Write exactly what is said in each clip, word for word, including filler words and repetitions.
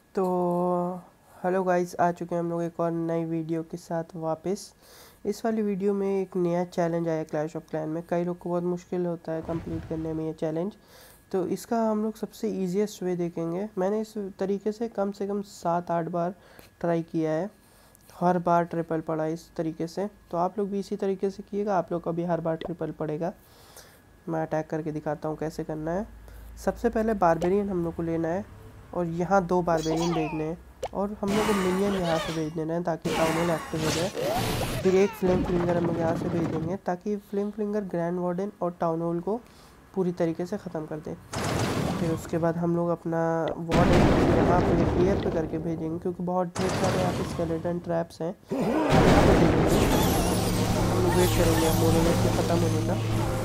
तो hello guys, आ चुके हैं हम लोग एक और नई वीडियो के साथ वापस। इस वाली वीडियो में एक नया चैलेंज आया क्लैश ऑफ क्लैन में। कई लोग को बहुत मुश्किल होता है कंप्लीट करने में ये चैलेंज, तो इसका हम लोग सबसे ईजीएस्ट वे देखेंगे। मैंने इस तरीके से कम से कम सात आठ बार ट्राई किया है, हर बार ट्रिपल पड़ा इस तरीके से। तो आप लोग भी इसी तरीके से कीजिएगा, आप लोग का भी हर बार ट्रिपल पड़ेगा। मैं अटैक करके दिखाता हूँ कैसे करना है। सबसे पहले बारबेरियन हम लोग को लेना है और यहाँ दो बारबेरियन भेजने हैं और हम लोग को मिनियन यहाँ से भेज देना है ताकि टाउन हॉल एक्टिव हो जाए। फिर एक फ्लेम फ्लिंगर हम लोग यहाँ से भेज देंगे ताकि फ्लेम फ्लिंगर ग्रैंड वार्डन और टाउन हॉल को पूरी तरीके से ख़त्म कर दें। फिर उसके बाद हम लोग अपना वार्डन यहाँ पे एयर पे करके भेजेंगे क्योंकि बहुत ढेर सारे यहाँ पे स्केलेटन ट्रैप्स हैं। हम लोग वेट करेंगे मोनोलिथ के ख़त्म होने का।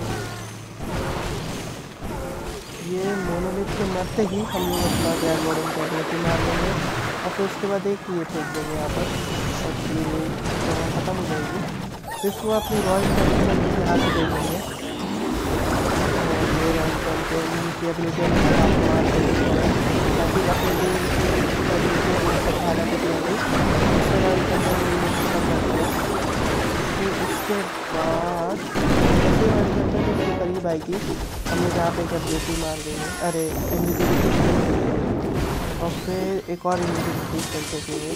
ये मोनोलिथ के मरते ही हम लोग अपना ग्रैंड वार्डन का एबिलिटी मार देंगे और फिर उसके बाद एक ये फेंक देंगे यहाँ पर और फिर ख़त्म हो जाएगी। फिर वो अपनी रॉयल कैरेक्टर यहाँ से दे देंगे और ये रॉयल कैरेक्टर की एबिलिटी हम मार देंगे ताकि अपने गेम की हालत उससे रॉयल कैरेक्टर। फिर उसके बाद जैसे रॉयल कैरेक्टर करीब आएगी हम लोग यहाँ पे एक एबिलिटी मार देंगे, अरे इनविजिबिलिटी, और फिर एक और इनविजिबिलिटी कर सकेंगे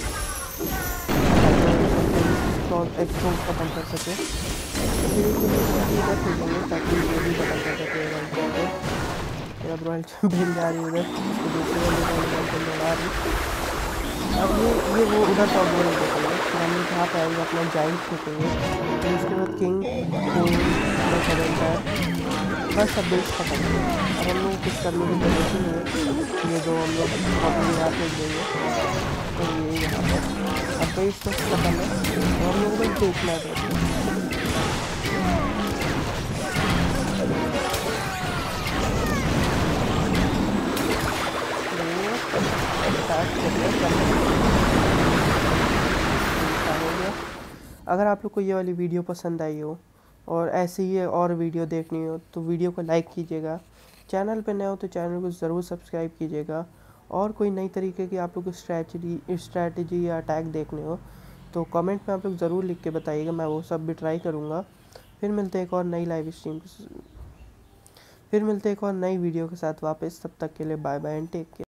एक्सट्रोम ख़त्म कर सके। फिर एक इधर भेजेंगे ताकि ये भी ख़त्म कर सके रॉयल चैम्पियन। अब रॉयल चैम्पियन जा रही है उधर, उसको दूसरे वाले रॉयल चैम्पियन आ रही। अब ये ये वो उधर टॉप बोल देते हैं। फिर हम लोग यहाँ पे आएंगे अपना जाइंट फेंकेंगे। फिर उसके बाद किंग बनता है बस। अब बेस खत्म है, अब हम लोग कुछ करने की जरूरत ही नहीं है। ये दो हम लोग अपने यहाँ फेंक देंगे तो ये यहाँ पर अब बेस तो खत्म है और हम लोग को बस देखना है। अगर आप लोग को ये वाली वीडियो पसंद आई हो और ऐसे ही और वीडियो देखनी हो तो वीडियो को लाइक कीजिएगा। चैनल पे नए हो तो चैनल को ज़रूर सब्सक्राइब कीजिएगा। और कोई नई तरीके की आप लोग को स्ट्रैटेजी स्ट्रैटेजी या अटैक देखने हो तो कमेंट में आप लोग ज़रूर लिख के बताइएगा, मैं वो सब भी ट्राई करूँगा। फिर मिलते हैं एक और नई लाइव स्ट्रीम फिर मिलते हैं एक और नई वीडियो के साथ वापस। तब तक के लिए bye bye and take care.